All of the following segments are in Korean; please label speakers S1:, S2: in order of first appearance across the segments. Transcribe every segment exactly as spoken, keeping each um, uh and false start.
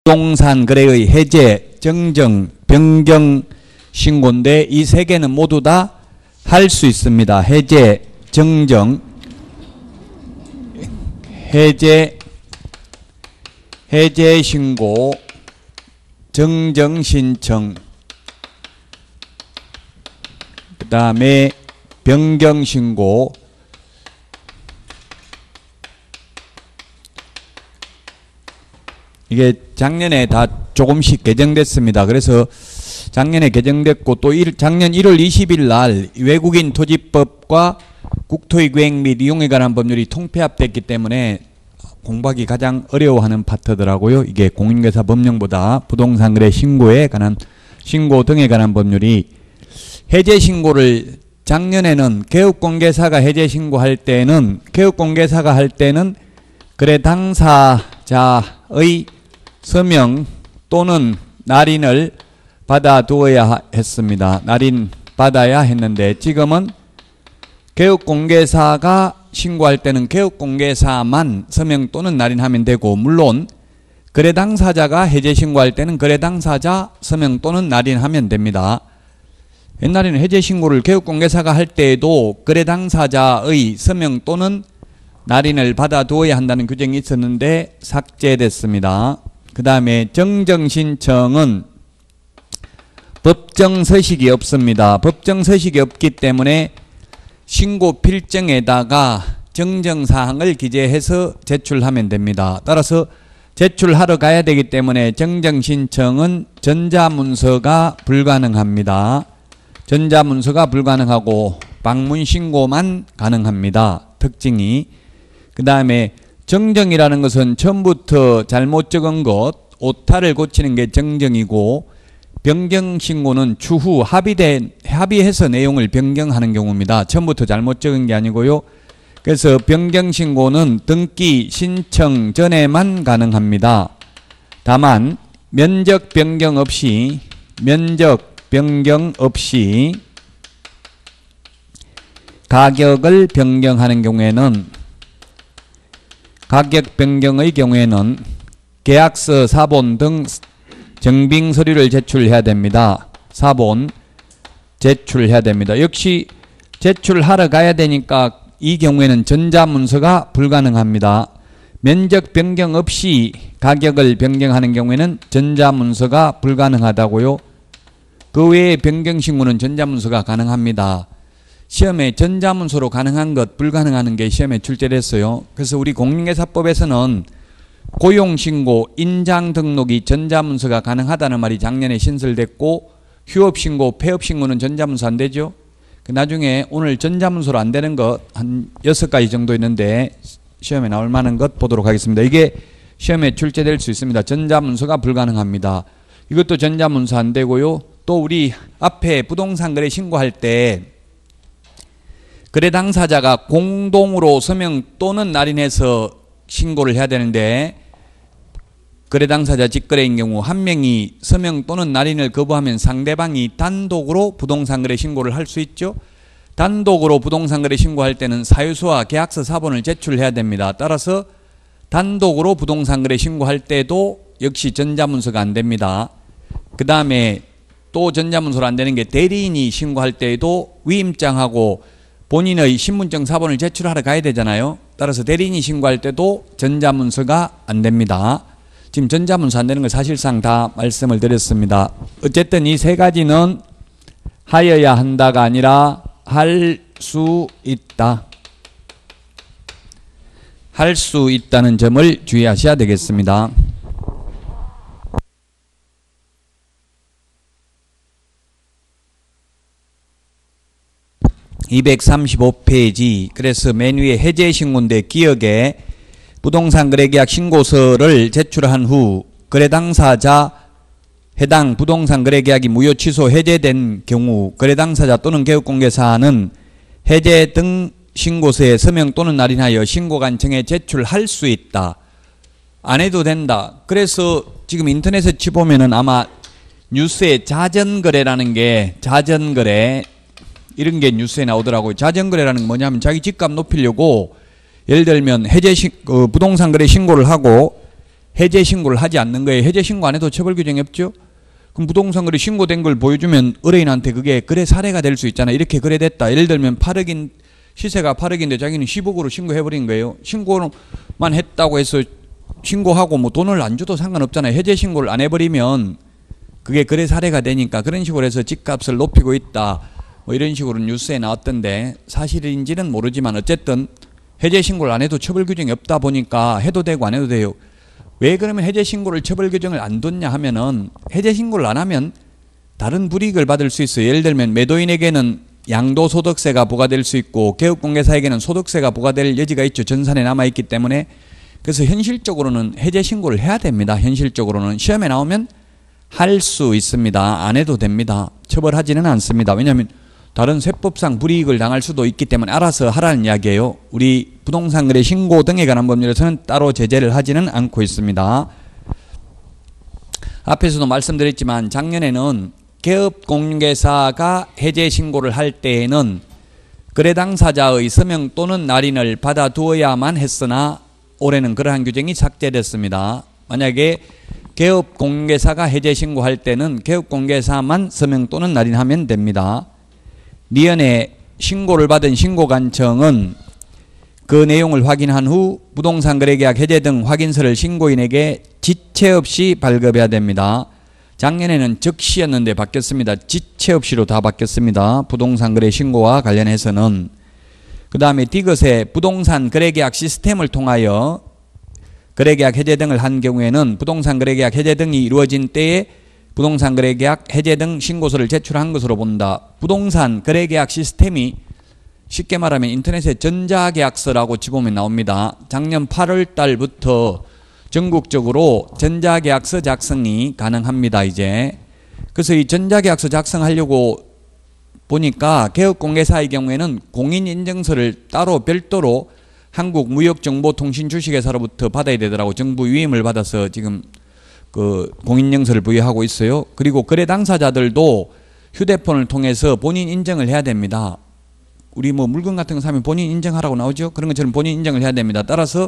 S1: 부동산 거래의 해제, 정정, 변경 신고인데 이 세 개는 모두 다 할 수 있습니다. 해제, 정정, 해제, 해제 신고, 정정 신청, 그 다음에 변경 신고, 이게 작년에 다 조금씩 개정됐습니다. 그래서 작년에 개정됐고 또 일, 작년 일월 이십일 날 외국인 토지법과 국토의계획 및 이용에 관한 법률이 통폐합됐기 때문에 공부하기 가장 어려워하는 파트더라고요. 이게 공인중개사 법령보다 부동산 거래 신고에 관한 신고 등에 관한 법률이 해제 신고를 작년에는 개업공개사가 해제 신고할 때는 개업공개사가 할 때는 거래 당사자의 서명 또는 날인을 받아두어야 했습니다. 날인 받아야 했는데 지금은 개업공개사가 신고할 때는 개업공개사만 서명 또는 날인하면 되고, 물론 거래 당사자가 해제 신고할 때는 거래 당사자 서명 또는 날인하면 됩니다. 옛날에는 해제 신고를 개업공개사가 할 때에도 거래 당사자의 서명 또는 날인을 받아두어야 한다는 규정이 있었는데 삭제됐습니다. 그 다음에 정정신청은 법정서식이 없습니다. 법정서식이 없기 때문에 신고 필정에다가 정정사항을 기재해서 제출하면 됩니다. 따라서 제출하러 가야 되기 때문에 정정신청은 전자문서가 불가능합니다. 전자문서가 불가능하고 방문신고만 가능합니다. 특징이. 그 다음에 정정이라는 것은 처음부터 잘못 적은 것, 오타를 고치는 게 정정이고, 변경신고는 추후 합의된, 합의해서 내용을 변경하는 경우입니다. 처음부터 잘못 적은 게 아니고요. 그래서 변경신고는 등기 신청 전에만 가능합니다. 다만 면적 변경 없이, 면적 변경 없이 가격을 변경하는 경우에는 가격 변경의 경우에는 계약서, 사본 등 정빙 서류를 제출해야 됩니다. 사본 제출해야 됩니다. 역시 제출하러 가야 되니까 이 경우에는 전자문서가 불가능합니다. 면적 변경 없이 가격을 변경하는 경우에는 전자문서가 불가능하다고요. 그 외에 변경신고는 전자문서가 가능합니다. 시험에 전자문서로 가능한 것, 불가능한 게 시험에 출제됐어요. 그래서 우리 공인중개사법에서는 고용신고, 인장등록이 전자문서가 가능하다는 말이 작년에 신설됐고, 휴업신고, 폐업신고는 전자문서 안 되죠. 나중에 오늘 전자문서로 안 되는 것 한 여섯 가지 정도 있는데 시험에 나올 만한 것 보도록 하겠습니다. 이게 시험에 출제될 수 있습니다. 전자문서가 불가능합니다. 이것도 전자문서 안 되고요. 또 우리 앞에 부동산 거래 신고할 때 거래 당사자가 공동으로 서명 또는 날인해서 신고를 해야 되는데, 거래 당사자 직거래인 경우 한 명이 서명 또는 날인을 거부하면 상대방이 단독으로 부동산 거래 신고를 할 수 있죠. 단독으로 부동산 거래 신고할 때는 사유서와 계약서 사본을 제출해야 됩니다. 따라서 단독으로 부동산 거래 신고할 때도 역시 전자문서가 안 됩니다. 그 다음에 또 전자문서로 안 되는 게 대리인이 신고할 때에도 위임장하고 본인의 신분증 사본을 제출하러 가야 되잖아요. 따라서 대리인이 신고할 때도 전자문서가 안 됩니다. 지금 전자문서 안 되는 걸 사실상 다 말씀을 드렸습니다. 어쨌든 이 세 가지는 하여야 한다가 아니라 할 수 있다. 할 수 있다는 점을 주의하셔야 되겠습니다. 이백삼십오 페이지. 그래서 맨 위에 해제 신고인데 기억에 부동산 거래계약 신고서를 제출한 후 거래 당사자 해당 부동산 거래계약이 무효 취소 해제된 경우 거래 당사자 또는 개업공개사는 해제 등 신고서에 서명 또는 날인하여 신고관청에 제출할 수 있다. 안 해도 된다. 그래서 지금 인터넷에 치보면은 아마 뉴스에 자전거래라는 게 자전거래 이런 게 뉴스에 나오더라고요. 자전거래라는 게 뭐냐면 자기 집값 높이려고 예를 들면 해제 시, 어, 부동산 거래 신고를 하고 해제 신고를 하지 않는 거예요. 해제 신고 안 해도 처벌 규정이 없죠. 그럼 부동산 거래 신고된 걸 보여주면 의뢰인한테 그게 거래 사례가 될 수 있잖아요. 이렇게 거래됐다. 예를 들면 팔억인 시세가 팔억인데 자기는 십억으로 신고해버린 거예요. 신고만 했다고 해서 신고하고 뭐 돈을 안 줘도 상관없잖아요. 해제 신고를 안 해버리면 그게 거래 사례가 되니까 그런 식으로 해서 집값을 높이고 있다. 뭐 이런 식으로 뉴스에 나왔던데 사실인지는 모르지만 어쨌든 해제 신고를 안 해도 처벌 규정이 없다 보니까 해도 되고 안 해도 돼요. 왜 그러면 해제 신고를 처벌 규정을 안 뒀냐 하면은 해제 신고를 안 하면 다른 불이익을 받을 수 있어요. 예를 들면 매도인에게는 양도소득세가 부과될 수 있고 개업공개사에게는 소득세가 부과될 여지가 있죠. 전산에 남아있기 때문에. 그래서 현실적으로는 해제 신고를 해야 됩니다. 현실적으로는 시험에 나오면 할 수 있습니다. 안 해도 됩니다. 처벌하지는 않습니다. 왜냐하면 다른 세법상 불이익을 당할 수도 있기 때문에 알아서 하라는 이야기예요. 우리 부동산 거래 신고 등에 관한 법률에서는 따로 제재를 하지는 않고 있습니다. 앞에서도 말씀드렸지만 작년에는 개업공개사가 해제 신고를 할 때에는 거래 당사자의 서명 또는 날인을 받아두어야만 했으나 올해는 그러한 규정이 삭제됐습니다. 만약에 개업공개사가 해제 신고할 때는 개업공개사만 서명 또는 날인하면 됩니다. 니은에 신고를 받은 신고관청은 그 내용을 확인한 후 부동산 거래계약 해제 등 확인서를 신고인에게 지체 없이 발급해야 됩니다. 작년에는 즉시였는데 바뀌었습니다. 지체 없이로 다 바뀌었습니다. 부동산 거래 신고와 관련해서는. 그 다음에 디귿에 부동산 거래계약 시스템을 통하여 거래계약 해제 등을 한 경우에는 부동산 거래계약 해제 등이 이루어진 때에 부동산 거래계약 해제 등 신고서를 제출한 것으로 본다. 부동산 거래계약 시스템이 쉽게 말하면 인터넷에 전자계약서라고 치보면 나옵니다. 작년 팔월 달부터 전국적으로 전자계약서 작성이 가능합니다. 이제 그래서 이 전자계약서 작성하려고 보니까 개업공개사의 경우에는 공인인증서를 따로 별도로 한국무역정보통신주식회사로부터 받아야 되더라고. 정부 위임을 받아서 지금 그 공인인증서를 부여하고 있어요. 그리고 거래 당사자들도 휴대폰을 통해서 본인 인증을 해야 됩니다. 우리 뭐 물건 같은 거 사면 본인 인증하라고 나오죠. 그런 것처럼 본인 인증을 해야 됩니다. 따라서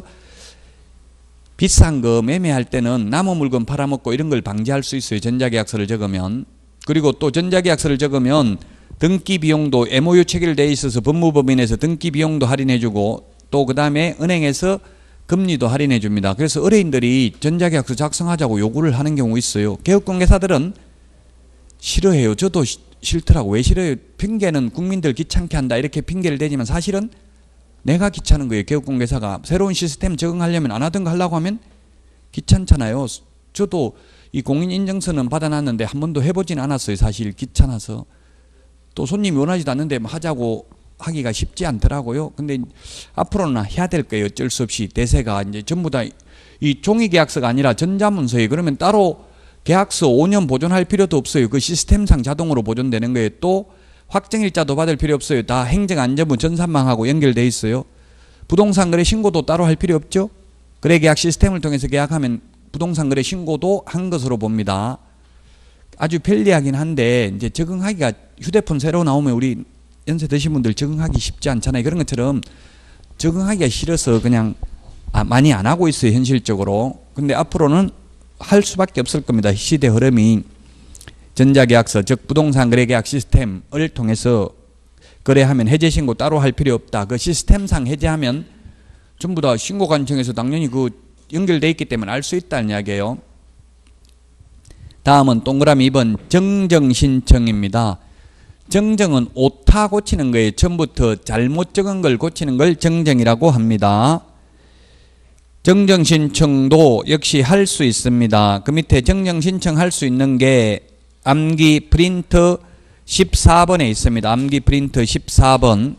S1: 비싼 거 매매할 때는 남은 물건 팔아먹고 이런 걸 방지할 수 있어요. 전자계약서를 적으면. 그리고 또 전자계약서를 적으면 등기 비용도 엠오유 체결되어 있어서 법무법인에서 등기 비용도 할인해주고 또 그 다음에 은행에서 금리도 할인해 줍니다. 그래서 의뢰인들이 전자계약서 작성하자고 요구를 하는 경우 있어요. 개업공개사들은 싫어해요. 저도 시, 싫더라고. 왜 싫어요? 핑계는 국민들 귀찮게 한다 이렇게 핑계를 대지만 사실은 내가 귀찮은 거예요. 개업공개사가 새로운 시스템 적응하려면 안 하던 거 하려고 하면 귀찮잖아요. 저도 이 공인인증서는 받아놨는데 한 번도 해보진 않았어요. 사실 귀찮아서. 또 손님이 원하지도 않는데 하자고 하기가 쉽지 않더라고요. 근데 앞으로는 해야 될 거예요. 어쩔 수 없이. 대세가 이제 전부 다 이 종이계약서가 아니라 전자문서예요. 그러면 따로 계약서 오 년 보존할 필요도 없어요. 그 시스템상 자동으로 보존되는 거예요. 또 확정일자도 받을 필요 없어요. 다 행정안전부 전산망하고 연결돼 있어요. 부동산 거래 신고도 따로 할 필요 없죠. 거래계약 시스템을 통해서 계약하면 부동산 거래 신고도 한 것으로 봅니다. 아주 편리하긴 한데 이제 적응하기가 휴대폰 새로 나오면 우리 연세 드신 분들 적응하기 쉽지 않잖아요. 그런 것처럼 적응하기가 싫어서 그냥 아, 많이 안 하고 있어요. 현실적으로. 근데 앞으로는 할 수밖에 없을 겁니다. 시대 흐름이. 전자계약서 즉 부동산 거래계약 시스템을 통해서 거래하면 해제신고 따로 할 필요 없다. 그 시스템상 해제하면 전부 다 신고관청에서 당연히 그 연결돼 있기 때문에 알 수 있다는 이야기예요. 다음은 동그라미 이 번 정정신청입니다. 정정은 오타 고치는 거예요. 처음부터 잘못 적은 걸 고치는 걸 정정이라고 합니다. 정정신청도 역시 할 수 있습니다. 그 밑에 정정신청 할 수 있는 게 암기 프린트 십사 번에 있습니다. 암기 프린트 십사 번.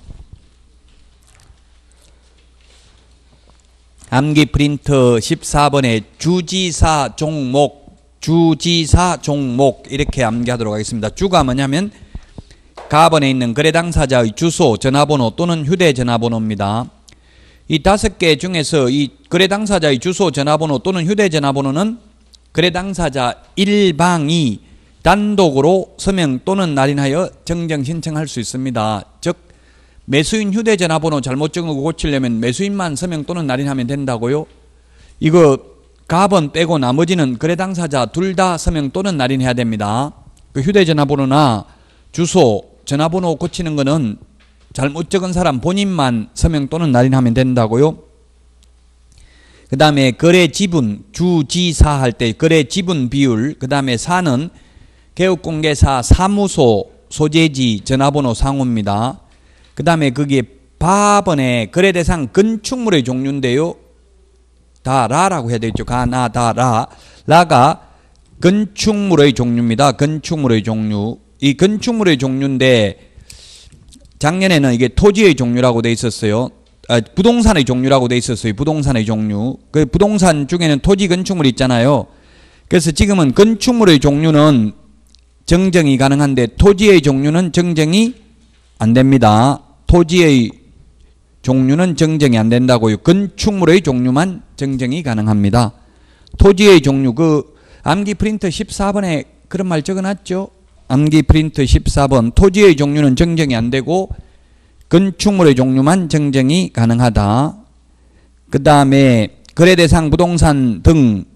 S1: 암기 프린트 십사 번에 주지사 종목, 주지사 종목 이렇게 암기하도록 하겠습니다. 주가 뭐냐면 가번에 있는 거래 당사자의 주소, 전화번호 또는 휴대전화번호입니다. 이 다섯 개 중에서 이 거래 당사자의 주소, 전화번호 또는 휴대전화번호는 거래 당사자 일방이 단독으로 서명 또는 날인하여 정정 신청할 수 있습니다. 즉 매수인 휴대전화번호 잘못 적은 거 고치려면 매수인만 서명 또는 날인하면 된다고요. 이거 갑은 빼고 나머지는 거래 당사자 둘 다 서명 또는 날인해야 됩니다. 그 휴대전화번호나 주소, 전화번호 고치는 거는 잘못 적은 사람 본인만 서명 또는 날인하면 된다고요. 그 다음에 거래 지분, 주지사 할 때 거래 지분 비율, 그 다음에 사는 개업공개사 사무소, 소재지, 전화번호 상호입니다. 그 다음에 거기에 바번에 거래대상 건축물의 종류인데요. 다 라라고 해야 되겠죠. 가, 나, 다, 라. 라가 건축물의 종류입니다. 건축물의 종류. 이 건축물의 종류인데 작년에는 이게 토지의 종류라고 돼 있었어요. 아, 부동산의 종류라고 돼 있었어요. 부동산의 종류. 그 부동산 중에는 토지 건축물 있잖아요. 그래서 지금은 건축물의 종류는 정정이 가능한데 토지의 종류는 정정이 안 됩니다. 토지의 종류는 정정이 안 된다고요. 건축물의 종류만 정정이 가능합니다. 토지의 종류, 그 암기 프린트 십사 번에 그런 말 적어놨죠. 암기 프린트 십사 번. 토지의 종류는 정정이 안 되고 건축물의 종류만 정정이 가능하다. 그 다음에 거래대상 부동산 등의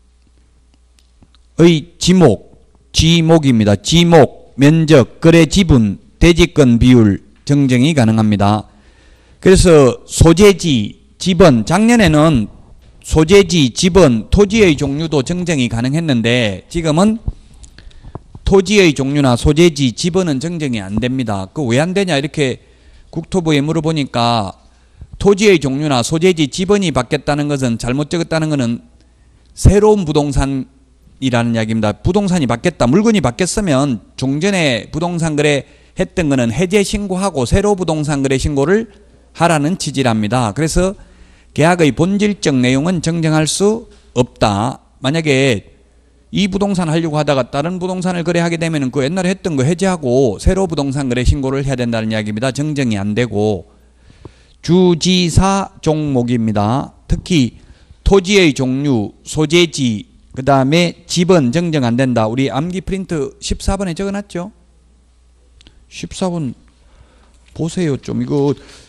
S1: 지목, 지목입니다. 지목, 면적, 거래 지분, 대지권 비율 정정이 가능합니다. 그래서 소재지, 지번, 작년에는 소재지, 지번, 토지의 종류도 정정이 가능했는데 지금은 토지의 종류나 소재지, 지번은 정정이 안 됩니다. 그 왜 안 되냐 이렇게 국토부에 물어보니까 토지의 종류나 소재지, 지번이 바뀌었다는 것은 잘못 적었다는 것은 새로운 부동산이라는 이야기입니다. 부동산이 바뀌었다. 물건이 바뀌었으면 종전에 부동산 거래 했던 거는 해제 신고하고 새로 부동산 거래 신고를 하라는 취지랍니다. 그래서 계약의 본질적 내용은 정정할 수 없다. 만약에 이 부동산 하려고 하다가 다른 부동산을 거래하게 되면 그 옛날에 했던 거 해제하고 새로 부동산 거래 신고를 해야 된다는 이야기입니다. 정정이 안 되고 주지사 종목입니다. 특히 토지의 종류, 소재지, 그 다음에 지번 정정 안 된다. 우리 암기 프린트 십사 번에 적어놨죠. 십사 번 보세요. 좀 이거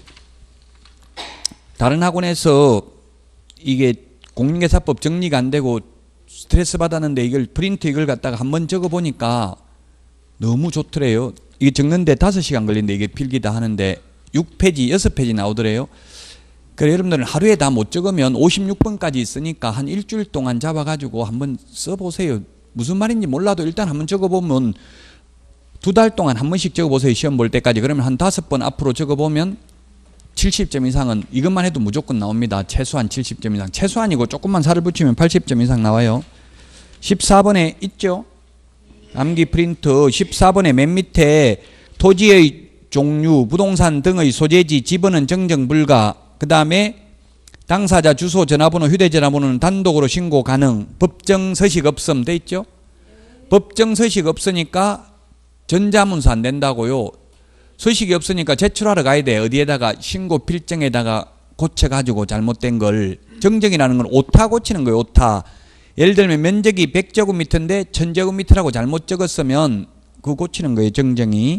S1: 다른 학원에서 이게 공인중개사법 정리가 안 되고 스트레스 받았는데 이걸 프린트 이걸 갖다가 한번 적어보니까 너무 좋더래요. 이게 적는데 다섯 시간 걸린데 이게 필기 다 하는데 육 페이지, 여섯 페이지 나오더래요. 그래 여러분들은 하루에 다 못 적으면 오십육 번까지 있으니까 한 일주일 동안 잡아가지고 한번 써보세요. 무슨 말인지 몰라도 일단 한번 적어보면 두 달 동안 한 번씩 적어보세요. 시험 볼 때까지. 그러면 한 다섯 번 앞으로 적어보면 칠십 점 이상은 이것만 해도 무조건 나옵니다. 최소한 칠십 점 이상. 최소한이고 조금만 살을 붙이면 팔십 점 이상 나와요. 십사 번에 있죠. 암기 프린트 십사 번에 맨 밑에 토지의 종류, 부동산 등의 소재지, 지번은 정정 불가. 그 다음에 당사자 주소, 전화번호, 휴대전화번호는 단독으로 신고 가능. 법정 서식 없음 돼 있죠. 법정 서식 없으니까 전자문서 안 된다고요. 서식이 없으니까 제출하러 가야 돼. 어디에다가 신고 필정에다가 고쳐가지고 잘못된 걸. 정정이라는 건 오타 고치는 거예요. 오타. 예를 들면 면적이 백 제곱미터인데 천 제곱미터라고 잘못 적었으면 그거 고치는 거예요. 정정이.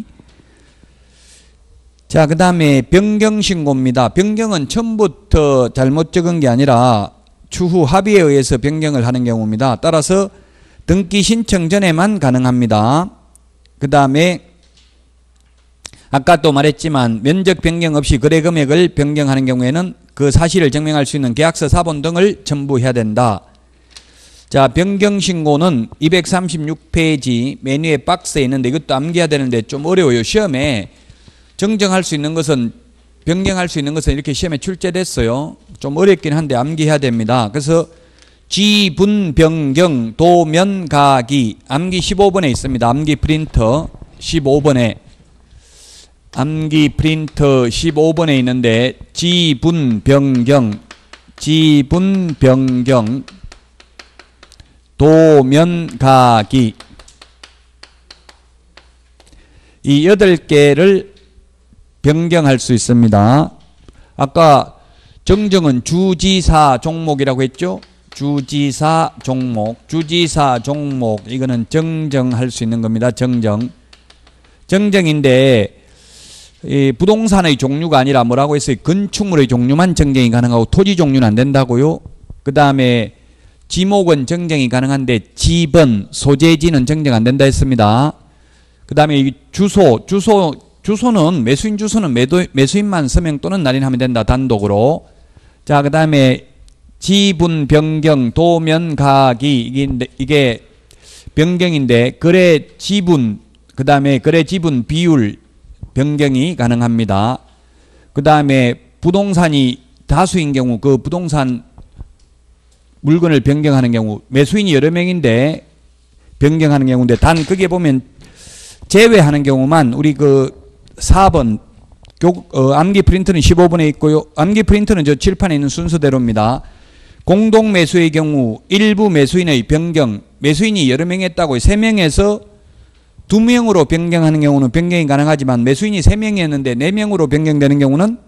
S1: 자, 그 다음에 변경신고입니다. 변경은 처음부터 잘못 적은 게 아니라 추후 합의에 의해서 변경을 하는 경우입니다. 따라서 등기 신청 전에만 가능합니다. 그 다음에 아까 또 말했지만 면적 변경 없이 거래 금액을 변경하는 경우에는 그 사실을 증명할 수 있는 계약서 사본 등을 첨부해야 된다. 자, 변경신고는 이백삼십육 페이지 메뉴의 박스에 있는데 이것도 암기해야 되는데 좀 어려워요. 시험에 정정할 수 있는 것은 변경할 수 있는 것은 이렇게 시험에 출제됐어요. 좀 어렵긴 한데 암기해야 됩니다. 그래서 지분 변경 도면 가기 암기 십오 번에 있습니다. 암기 프린터 십오 번에 암기 프린터 십오 번에 있는데 지분 변경 지분 변경 도면 가기 이 여덟 개를 변경할 수 있습니다. 아까 정정은 주지사 종목이라고 했죠. 주지사 종목, 주지사 종목 이거는 정정할 수 있는 겁니다. 정정. 정정인데 이 부동산의 종류가 아니라 뭐라고 했어요? 건축물의 종류만 정정이 가능하고 토지 종류는 안 된다고요. 그 다음에 지목은 정정이 가능한데 집은 소재지는 정정 안 된다 했습니다. 그 다음에 주소, 주소, 주소는 매수인 주소는 매도, 매수인만 서명 또는 날인하면 된다. 단독으로. 자, 그 다음에 지분 변경, 도면 가기 이게, 이게 변경인데 거래 지분, 그 다음에 거래 지분 비율 변경이 가능합니다. 그 다음에 부동산이 다수인 경우 그 부동산 물건을 변경하는 경우 매수인이 여러 명인데 변경하는 경우인데 단 거기에 보면 제외하는 경우만 우리 그 사 번 교, 어, 암기 프린트는 십오 번에 있고요. 암기 프린트는 저 칠판에 있는 순서대로입니다. 공동 매수의 경우 일부 매수인의 변경, 매수인이 여러 명 했다고 세 명에서 두 명으로 변경하는 경우는 변경이 가능하지만 매수인이 세 명이었는데 네 명으로 변경되는 경우는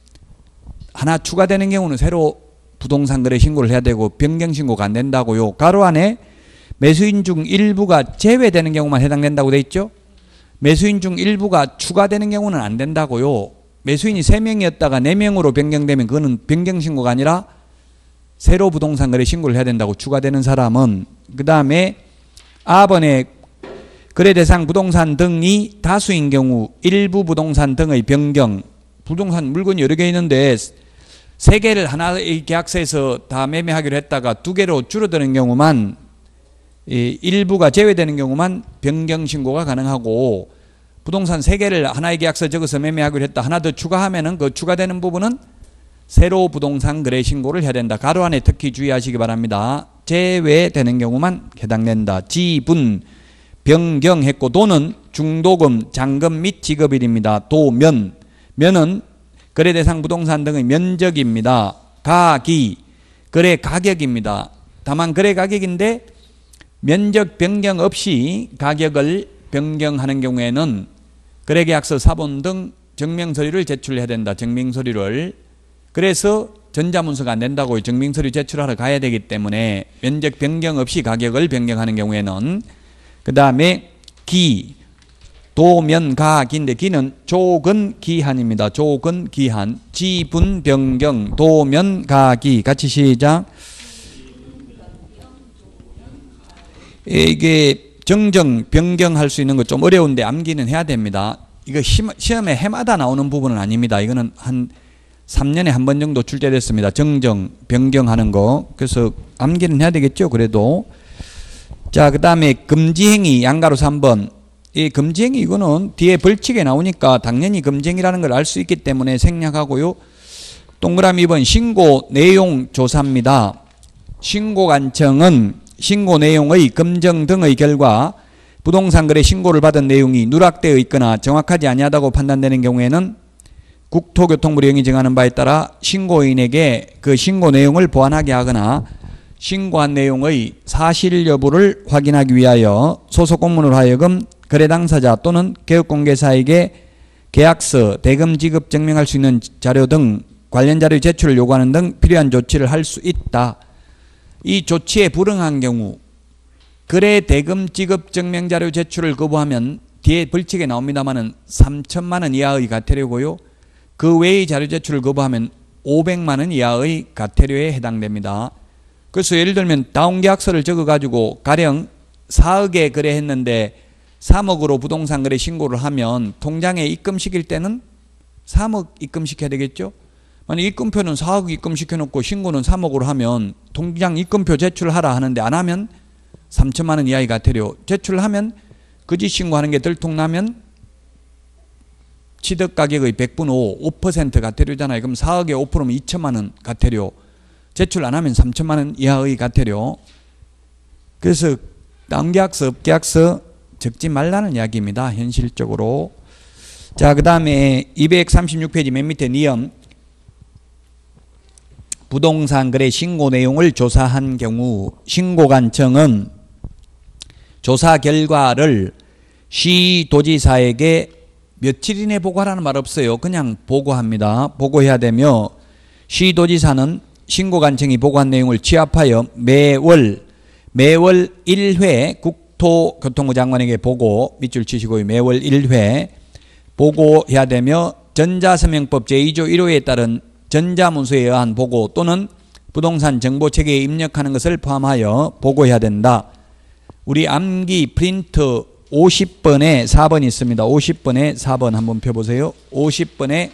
S1: 하나 추가되는 경우는 새로 부동산 거래 신고를 해야 되고 변경 신고가 안 된다고요. 가로 안에 매수인 중 일부가 제외되는 경우만 해당된다고 돼 있죠. 매수인 중 일부가 추가되는 경우는 안 된다고요. 매수인이 세 명이었다가 네 명으로 변경되면 그거는 변경 신고가 아니라 새로 부동산 거래 신고를 해야 된다고. 추가되는 사람은. 그 다음에 아번에 거래 대상 부동산 등이 다수인 경우 일부 부동산 등의 변경, 부동산 물건이 여러 개 있는데 세 개를 하나의 계약서에서 다 매매하기로 했다가 두 개로 줄어드는 경우만, 이 일부가 제외되는 경우만 변경 신고가 가능하고, 부동산 세 개를 하나의 계약서 적어서 매매하기로 했다 하나 더 추가하면은 그 추가되는 부분은 새로 부동산 거래 신고를 해야 된다. 가로 안에 특히 주의하시기 바랍니다. 제외되는 경우만 해당된다. 지분 변경했고, 도는 중도금, 잔금 및 지급일입니다. 도면, 면은 거래 대상 부동산 등의 면적입니다. 가기, 거래 가격입니다. 다만 거래 가격인데 면적 변경 없이 가격을 변경하는 경우에는 거래계약서 사본 등 증명서류를 제출해야 된다. 증명서류를. 그래서 전자문서가 안 된다고 증명서류 제출하러 가야 되기 때문에 면적 변경 없이 가격을 변경하는 경우에는. 그 다음에 기, 도면 가기인데 기는 조건 기한입니다. 조건 기한. 지분 변경, 도면 가기. 같이 시작. 이게 정정 변경할 수 있는 거 좀 어려운데 암기는 해야 됩니다. 이거 시험에 해마다 나오는 부분은 아닙니다. 이거는 한 삼 년에 한 번 정도 출제됐습니다. 정정 변경하는 거. 그래서 암기는 해야 되겠죠. 그래도. 자, 그 다음에 금지행위 양가로 삼 번. 이 금지행위 이거는 뒤에 벌칙에 나오니까 당연히 금지행위라는 걸 알 수 있기 때문에 생략하고요. 동그라미 이 번 신고 내용 조사입니다. 신고관청은 신고 내용의 검증 등의 결과 부동산 거래 신고를 받은 내용이 누락되어 있거나 정확하지 아니하다고 판단되는 경우에는 국토교통부령이 이 정하는 바에 따라 신고인에게 그 신고 내용을 보완하게 하거나 신고한 내용의 사실 여부를 확인하기 위하여 소속 공무원으로 하여금 거래 당사자 또는 개업공개사에게 계약서, 대금 지급 증명할 수 있는 자료 등 관련 자료 제출을 요구하는 등 필요한 조치를 할 수 있다. 이 조치에 불응한 경우 거래 대금 지급 증명 자료 제출을 거부하면 뒤에 벌칙에 나옵니다만은 삼천만 원 이하의 과태료고요. 그 외의 자료 제출을 거부하면 오백만 원 이하의 과태료에 해당됩니다. 그래서 예를 들면 다운계약서를 적어가지고 가령 사억에 거래했는데 삼억으로 부동산 거래 신고를 하면 통장에 입금시킬 때는 삼억 입금시켜야 되겠죠. 만약 입금표는 사억 입금시켜놓고 신고는 삼억으로 하면 통장 입금표 제출하라 하는데 안 하면 삼천만 원 이하의 과태료. 제출하면 거짓 신고하는 게 들통나면 취득가격의 백분의 오, 오 퍼센트 과태료잖아요. 그럼 사억에 오 퍼센트면 이천만 원 과태료. 제출 안 하면 삼천만 원 이하의 과태료. 그래서 다운계약서, 업계약서 적지 말라는 이야기입니다. 현실적으로. 자, 그 다음에 이백삼십육 페이지 맨 밑에 니엄. 부동산 거래 신고 내용을 조사한 경우 신고관청은 조사 결과를 시도지사에게 며칠 이내 보고하라는 말 없어요. 그냥 보고합니다. 보고해야 되며 시도지사는 신고관청이 보고한 내용을 취합하여 매월 매월 일 회 국토교통부 장관에게 보고, 밑줄 치시고요. 매월 일 회 보고해야 되며 전자서명법 제이 조 일 호에 따른 전자문서에 의한 보고 또는 부동산 정보체계에 입력하는 것을 포함하여 보고해야 된다. 우리 암기 프린트 오십 번에 사 번이 있습니다. 오십 번에 사 번 한번 펴보세요. 오십 번에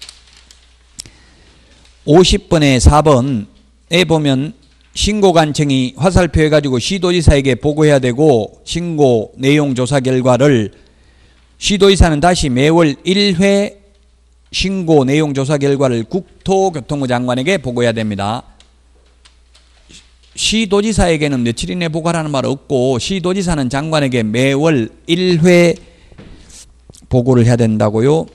S1: 오십 번에 사 번에 보면 신고관청이 화살표 해가지고 시도지사에게 보고해야 되고, 신고 내용 조사 결과를 시도지사는 다시 매월 일 회 신고 내용 조사 결과를 국토교통부 장관에게 보고해야 됩니다. 시도지사에게는 며칠 이내 보고하라는 말 없고, 시도지사는 장관에게 매월 일 회 보고를 해야 된다고요.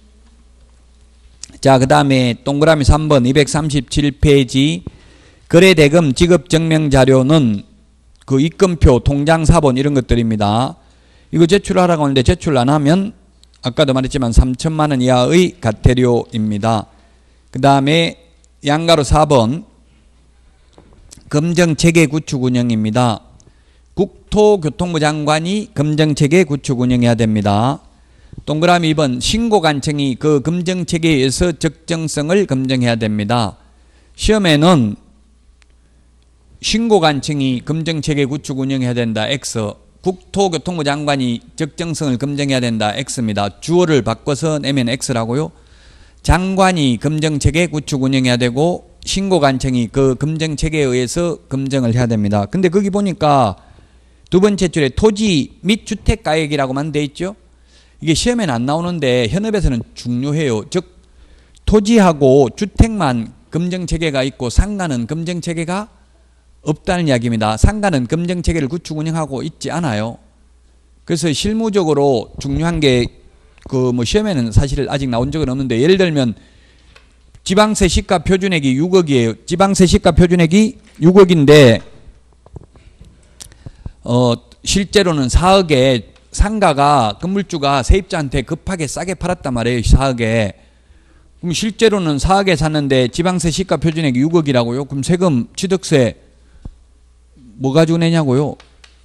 S1: 자, 그 다음에 동그라미 삼 번 이백삼십칠 페이지 거래대금 지급증명자료는 그 입금표, 통장 사본 이런 것들입니다. 이거 제출하라고 하는데 제출 안 하면 아까도 말했지만 삼천만 원 이하의 과태료입니다. 그 다음에 양가로 사 번 검정체계 구축 운영입니다. 국토교통부 장관이 검정체계 구축 운영해야 됩니다. 동그라미 이 번 신고관청이 그 검정체계에 의해서 적정성을 검증해야 됩니다. 시험에는 신고관청이 검정체계 구축 운영해야 된다. X. 국토교통부 장관이 적정성을 검증해야 된다. X입니다. 주어를 바꿔서 내면 X라고요. 장관이 검정체계 구축 운영해야 되고 신고관청이 그 검정체계에 의해서 검증을 해야 됩니다. 근데 거기 보니까 두 번째 줄에 토지 및 주택가액이라고만 돼 있죠. 이게 시험에는 안 나오는데 현업에서는 중요해요. 즉 토지하고 주택만 검정체계가 있고 상가는 검정체계가 없다는 이야기입니다. 상가는 검정체계를 구축 운영하고 있지 않아요. 그래서 실무적으로 중요한 게 그 뭐 시험에는 사실 아직 나온 적은 없는데, 예를 들면 지방세 시가 표준액이 육억이에요. 지방세 시가 표준액이 육억인데 어 실제로는 사억에 상가가 건물주가 세입자한테 급하게 싸게 팔았단 말이에요. 사억에. 그럼 실제로는 사억에 샀는데 지방세 시가 표준액이 육억이라고요. 그럼 세금 취득세 뭐 가지고 내냐고요?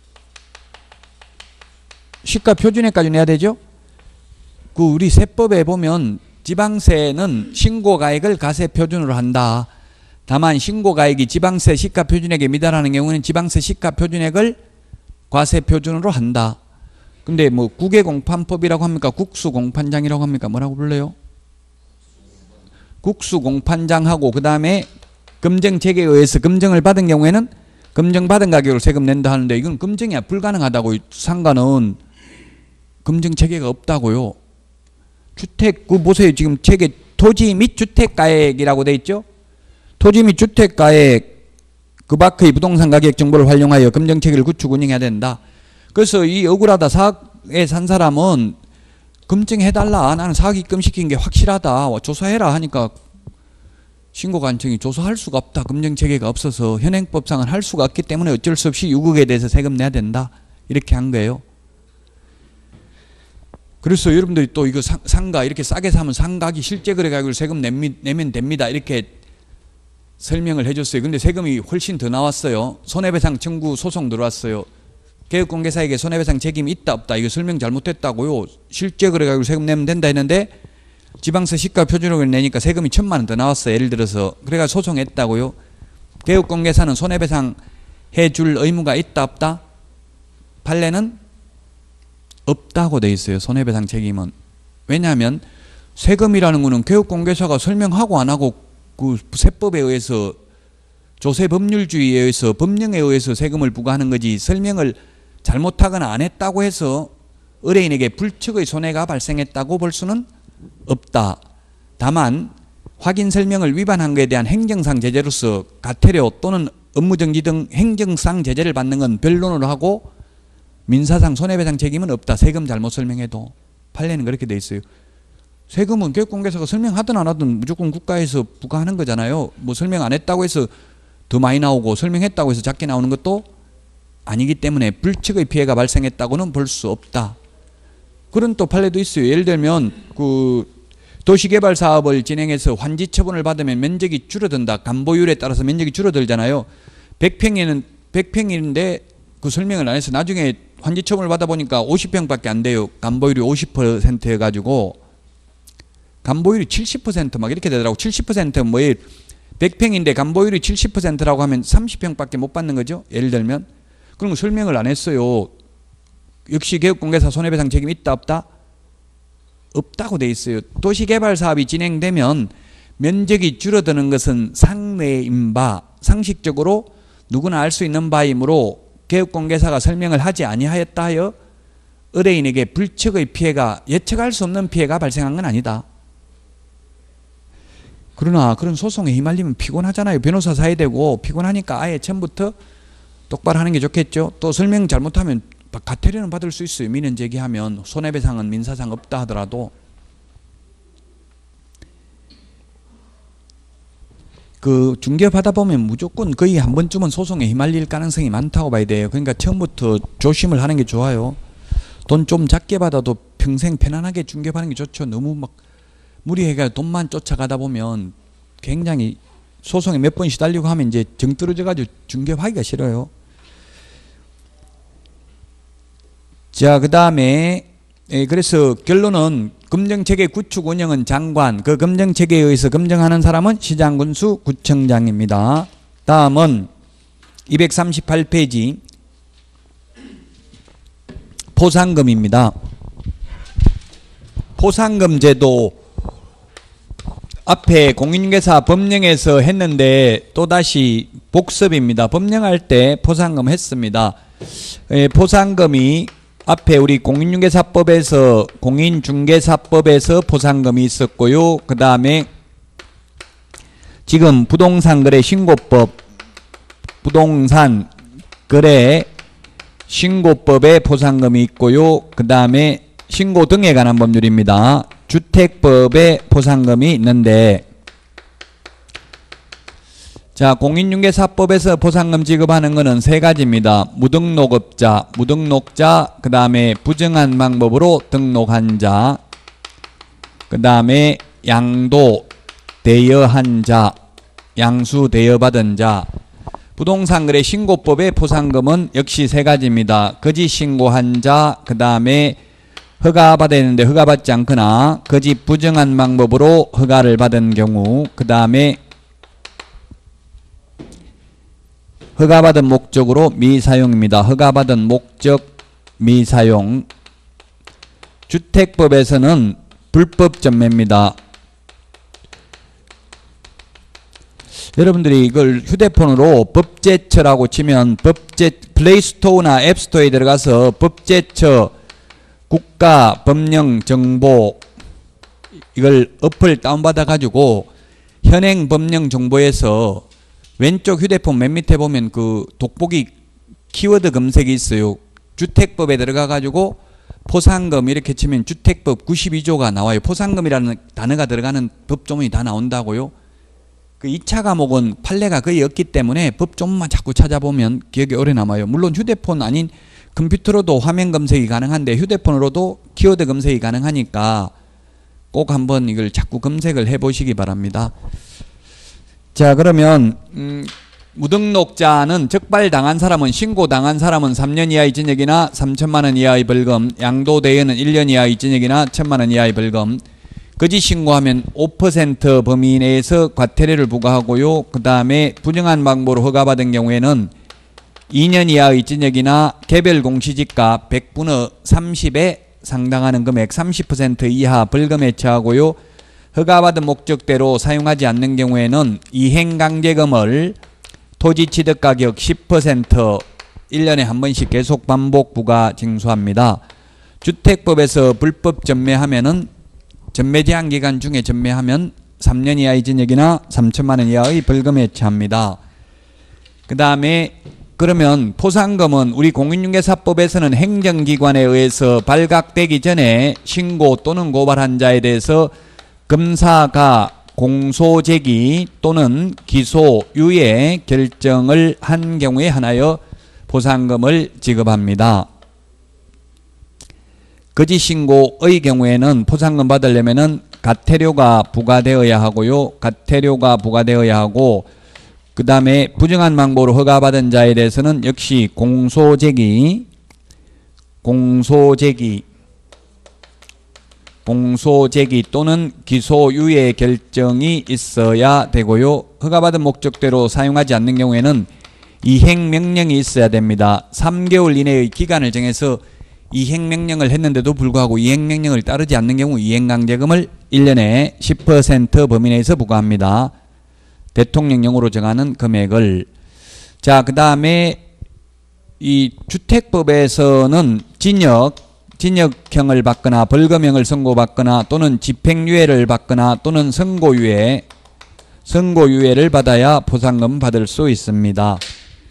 S1: 시가 표준액까지 내야 되죠? 그 우리 세법에 보면 지방세는 신고가액을 가세 표준으로 한다. 다만 신고가액이 지방세 시가 표준액에 미달하는 경우는 지방세 시가 표준액을 과세 표준으로 한다. 근데 뭐 국외공판법이라고 합니까? 국수공판장이라고 합니까? 뭐라고 불러요? 국수공판장하고 그 다음에 검정체계에 의해서 검증을 받은 경우에는 검증받은 가격으로 세금 낸다 하는데, 이건 검증이 불가능하다고. 상가는 검증체계가 없다고요. 주택, 그 보세요. 지금 체계 토지 및 주택가액이라고 돼 있죠. 토지 및 주택가액 그 밖의 부동산 가격 정보를 활용하여 검증체계를 구축 운영해야 된다. 그래서 이 억울하다 사억에 산 사람은 검증해달라. 나는 사억 입금시킨 게 확실하다. 조사해라 하니까 신고관청이 조사할 수가 없다. 검증체계가 없어서 현행법상은 할 수가 없기 때문에 어쩔 수 없이 육억에 대해서 세금 내야 된다. 이렇게 한 거예요. 그래서 여러분들이 또 이거 상가 이렇게 싸게 사면 상가기 실제 거래 가격을 세금 내면 됩니다. 이렇게 설명을 해줬어요. 근데 세금이 훨씬 더 나왔어요. 손해배상 청구 소송 들어왔어요. 개업공개사에게 손해배상 책임이 있다 없다 이거 설명 잘못했다고요. 실제 거래 가격을 세금 내면 된다 했는데 지방세 시가 표준액을 내니까 세금이 천만 원 더 나왔어요. 예를 들어서. 그래가 소송했다고요. 개업공개사는 손해배상 해줄 의무가 있다 없다? 판례는 없다고 돼 있어요. 손해배상 책임은. 왜냐하면 세금이라는 거는 개업공개사가 설명하고 안 하고 그 세법에 의해서 조세법률주의에 의해서 법령에 의해서 세금을 부과하는 거지, 설명을 잘못하거나 안 했다고 해서 의뢰인에게 불측의 손해가 발생했다고 볼 수는 없다. 다만 확인 설명을 위반한 것에 대한 행정상 제재로서 과태료 또는 업무정지 등 행정상 제재를 받는 건 변론으로 하고 민사상 손해배상 책임은 없다. 세금 잘못 설명해도. 판례는 그렇게 돼 있어요. 세금은 개업공개사가 설명하든 안 하든 무조건 국가에서 부과하는 거잖아요. 뭐 설명 안 했다고 해서 더 많이 나오고 설명했다고 해서 작게 나오는 것도 아니기 때문에 불측의 피해가 발생했다고는 볼 수 없다. 그런 또 판례도 있어요. 예를 들면 그 도시개발 사업을 진행해서 환지 처분을 받으면 면적이 줄어든다. 간보율에 따라서 면적이 줄어들잖아요. 백 평에는 백 평인데 그 설명을 안 해서 나중에 환지 처분을 받아보니까 오십 평밖에 안 돼요. 간보율이 오십 퍼센트 해가지고 간보율이 칠십 퍼센트 막 이렇게 되더라고. 칠십 퍼센트 뭐 백 평인데 담보율이 칠십 퍼센트라고 하면 삼십 평밖에 못 받는 거죠. 예를 들면. 그런 거 설명을 안 했어요. 역시 개업공개사 손해배상 책임 있다 없다? 없다고 돼 있어요. 도시개발 사업이 진행되면 면적이 줄어드는 것은 상례인 바, 상식적으로 누구나 알 수 있는 바이므로 개업공개사가 설명을 하지 아니하였다 하여 의뢰인에게 불측의 피해가, 예측할 수 없는 피해가 발생한 건 아니다. 그러나 그런 소송에 휘말리면 피곤하잖아요. 변호사 사야 되고 피곤하니까 아예 처음부터 똑바로 하는 게 좋겠죠. 또 설명 잘못하면 과태료는 받을 수 있어요. 민원 제기하면. 손해배상은 민사상 없다 하더라도. 그 중개하다 보면 무조건 거의 한 번쯤은 소송에 휘말릴 가능성이 많다고 봐야 돼요. 그러니까 처음부터 조심을 하는 게 좋아요. 돈 좀 작게 받아도 평생 편안하게 중개하는 게 좋죠. 너무 막 무리해가 돈만 쫓아가다 보면 굉장히 소송에 몇 번 시달리고 하면 이제 정 떨어져가지고 중개하기가 싫어요. 자, 그 다음에 그래서 결론은 검정체계 구축 운영은 장관, 그 검정체계에 의해서 검증하는 사람은 시장군수 구청장입니다. 다음은 이백삼십팔 페이지 포상금입니다. 포상금 제도 앞에 공인중개사 법령에서 했는데 또다시 복습입니다. 법령할 때 포상금 했습니다. 에, 포상금이 앞에 우리 공인중개사법에서 공인중개사법에서 포상금이 있었고요. 그 다음에 지금 부동산거래 신고법 부동산 거래 신고법에 포상금이 있고요. 그 다음에 신고 등에 관한 법률입니다. 주택법에 포상금이 있는데, 자, 공인중개사법에서 포상금 지급하는 것은 세 가지입니다. 무등록업자, 무등록자, 그 다음에 부정한 방법으로 등록한 자, 그 다음에 양도, 대여한 자, 양수 대여받은 자. 부동산거래 신고법의 포상금은 역시 세 가지입니다. 거짓 신고한 자, 그 다음에 허가받아야 되는데 허가받지 않거나 거짓 부정한 방법으로 허가를 받은 경우, 그 다음에 허가받은 목적으로 미사용입니다. 허가받은 목적 미사용. 주택법에서는 불법 전매입니다. 여러분들이 이걸 휴대폰으로 법제처라고 치면 법제 플레이스토어나 앱스토어에 들어가서 법제처 국가법령정보 이걸 어플 다운받아 가지고 현행 법령정보에서 왼쪽 휴대폰 맨 밑에 보면 그 돋보기 키워드 검색이 있어요. 주택법에 들어가 가지고 포상금 이렇게 치면 주택법 구십이 조가 나와요. 포상금이라는 단어가 들어가는 법조문이 다 나온다고요. 그 이 차 과목은 판례가 거의 없기 때문에 법조문만 자꾸 찾아보면 기억에 오래 남아요. 물론 휴대폰 아닌 컴퓨터로도 화면 검색이 가능한데 휴대폰으로도 키워드 검색이 가능하니까 꼭 한번 이걸 자꾸 검색을 해보시기 바랍니다. 자, 그러면 음, 무등록자는 적발당한 사람은, 신고당한 사람은 삼 년 이하의 징역이나 삼천만 원 이하의 벌금, 양도대여는 일 년 이하의 징역이나 천만 원 이하의 벌금, 거짓 신고하면 오 퍼센트 범위 내에서 과태료를 부과하고요. 그 다음에 부정한 방법으로 허가받은 경우에는 이 년 이하의 징역이나 개별 공시지가 백분의 삼십에 상당하는 금액 삼십 퍼센트 이하 벌금에 처하고요. 허가받은 목적대로 사용하지 않는 경우에는 이행강제금을 토지 취득가격 십 퍼센트 일 년에 한 번씩 계속 반복 부과 징수합니다. 주택법에서 불법 전매하면은 전매 제한 기간 중에 전매하면 삼 년 이하의 징역이나 삼천만 원 이하의 벌금에 처합니다. 그 다음에 그러면 포상금은 우리 공인중개사법에서는 행정기관에 의해서 발각되기 전에 신고 또는 고발한 자에 대해서 검사가 공소제기 또는 기소, 유예 결정을 한 경우에 하나여 포상금을 지급합니다. 거짓 신고의 경우에는 포상금 받으려면은 과태료가 부과되어야 하고요. 과태료가 부과되어야 하고, 그 다음에 부정한 방법으로 허가받은 자에 대해서는 역시 공소제기, 공소제기, 공소 제기 또는 기소 유예 결정이 있어야 되고요. 허가받은 목적대로 사용하지 않는 경우에는 이행명령이 있어야 됩니다. 삼 개월 이내의 기간을 정해서 이행명령을 했는데도 불구하고 이행명령을 따르지 않는 경우 이행강제금을 일 년에 십 퍼센트 범위 내에서 부과합니다. 대통령령으로 정하는 금액을. 자, 그 다음에 이 주택법에서는 징역, 징역형을 받거나 벌금형을 선고받거나 또는 집행유예를 받거나 또는 선고유예, 선고유예를 받아야 포상금 받을 수 있습니다.